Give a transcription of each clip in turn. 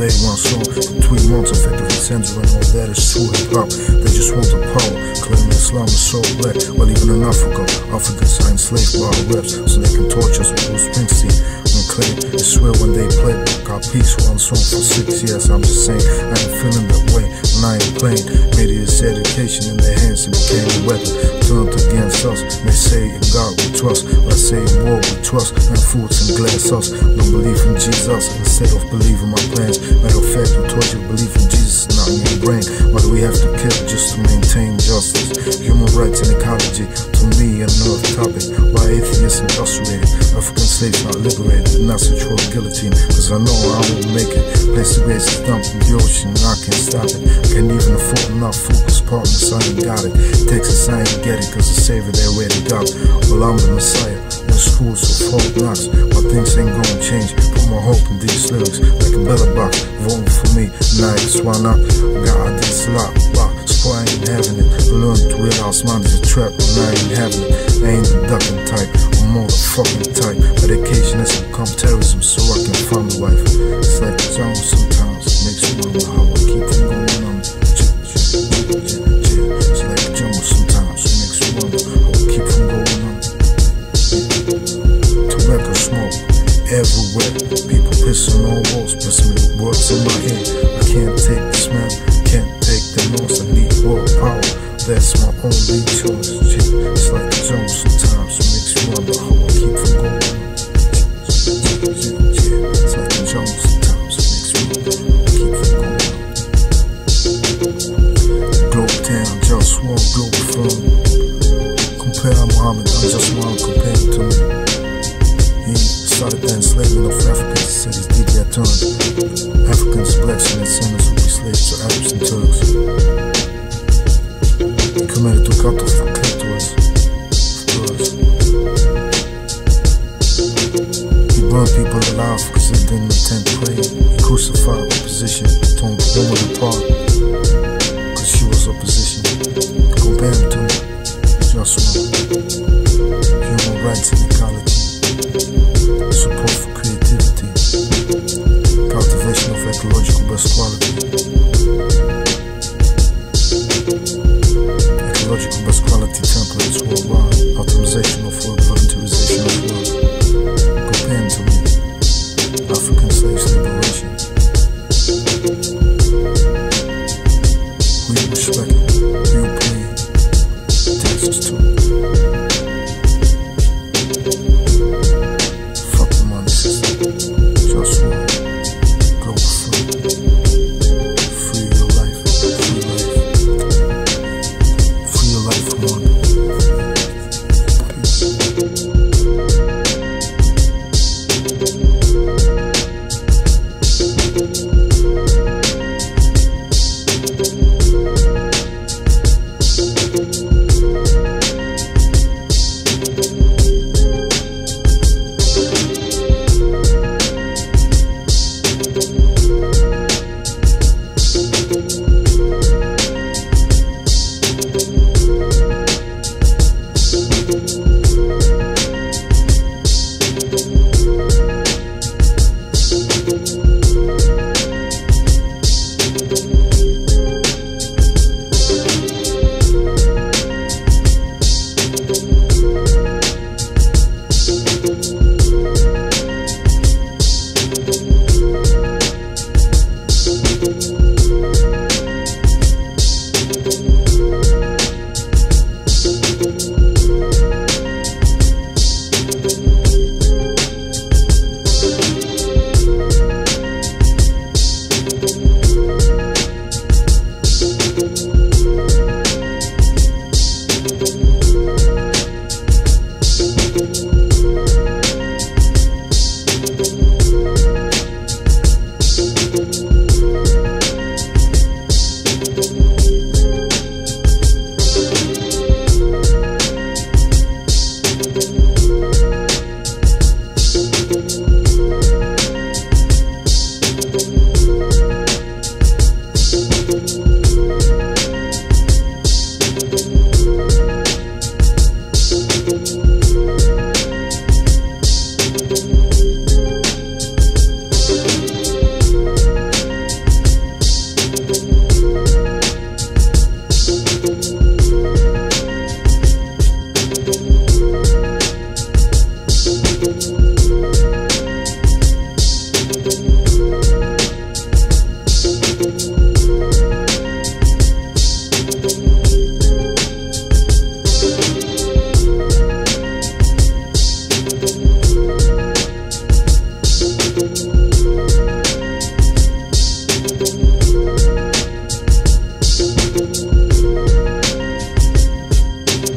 they want song. For 3 months, effectively censoring all that is true hip-hop. They just want the power, claiming Islam is so black. Well, even in Africa, Africans are enslaved by our reps, so they can torture us with Bruce Springsteen and claim it's swear when they play. Got peace one song for 6 years. I'm just saying, I ain't feeling that way when I ain't playing. Media's education in their hands and became a weapon turned against us. They say in God we trust, but I say in war we trust. And fruits and glass us. Don't believe in Jesus instead of believing my plans. Matter of fact, I told you believe in Jesus, not in your brain. Why do we have to kill just to maintain justice? Human rights and ecology, to me another topic. Why atheists incarcerated, African slaves not liberated, and not such for guillotine? Cause I know I won't make it. Place the race is dumped in the ocean, and I can't stop it. Can't even afford enough focus partners, I ain't got it. Texas, I ain't get it, cause the savior they already got. Well, I'm the Messiah, in schools of hope knocks. My things ain't gonna change. Put my hope in these lyrics, like a better box. Voting for me, nice, why not? God, this lot, so I ain't having it. Learn to realize mine is a trap, and I ain't having it. I ain't the ducking type, I'm more the fucking type. Medication has become terrorism, so I can find a wife. It's like the jungle sometimes, makes me wonder how I keep from going on. It's like the jungle sometimes, makes me wonder how I keep from going on. Tobacco smoke everywhere, people pissing on walls, pissing with words in my head. I can't take the smell, can't take the noise, I need world power. That's my only choice. It's like the jungle sometimes, it makes me wonder how I keep from going on. It's like the jungle sometimes, it makes me wonder how I keep from going on. Globe town, just one globe from. Compare Muhammad, I just want to compare him to me. He started the enslavement of Africans, said his deed got turned. Africans, blacks, and sinners will be slaves to Arabs and Turks. He committed to cut off the clitoris of girls. He burned people alive because they didn't attend prayer. He crucified opposition, torn the woman apart because she was opposition. Compare him to just one. Human rights and ecology, support for creativity, cultivation of ecological best quality. Ecological best quality templates worldwide, optimization of work, voluntarization of work. Compare to me, African slaves liberation. We respect it, we pay taxes too. Fuck the money system, just one, global free. Free your life, free life. Free your life from one.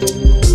Peace.